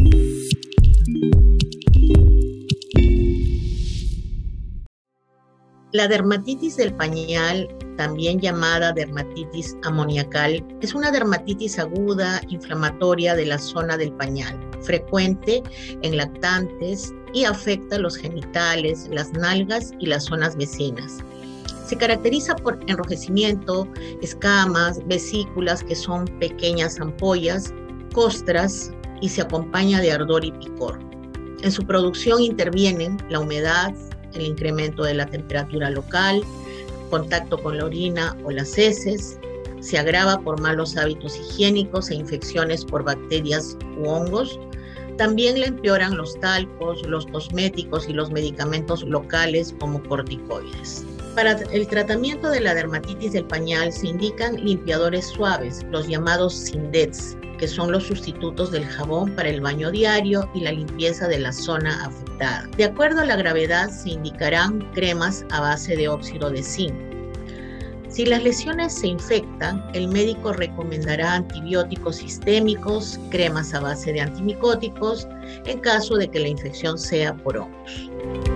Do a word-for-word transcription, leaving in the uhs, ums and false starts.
La dermatitis del pañal, también llamada dermatitis amoniacal, es una dermatitis aguda inflamatoria de la zona del pañal, frecuente en lactantes y afecta los genitales, las nalgas y las zonas vecinas. Se caracteriza por enrojecimiento, escamas, vesículas que son pequeñas ampollas, costras y se acompaña de ardor y picor. En su producción intervienen la humedad, el incremento de la temperatura local, contacto con la orina o las heces, se agrava por malos hábitos higiénicos e infecciones por bacterias u hongos. También le empeoran los talcos, los cosméticos y los medicamentos locales como corticoides. Para el tratamiento de la dermatitis del pañal se indican limpiadores suaves, los llamados Sindets, que son los sustitutos del jabón para el baño diario y la limpieza de la zona afectada. De acuerdo a la gravedad, se indicarán cremas a base de óxido de zinc. Si las lesiones se infectan, el médico recomendará antibióticos sistémicos, cremas a base de antimicóticos, en caso de que la infección sea por hongos.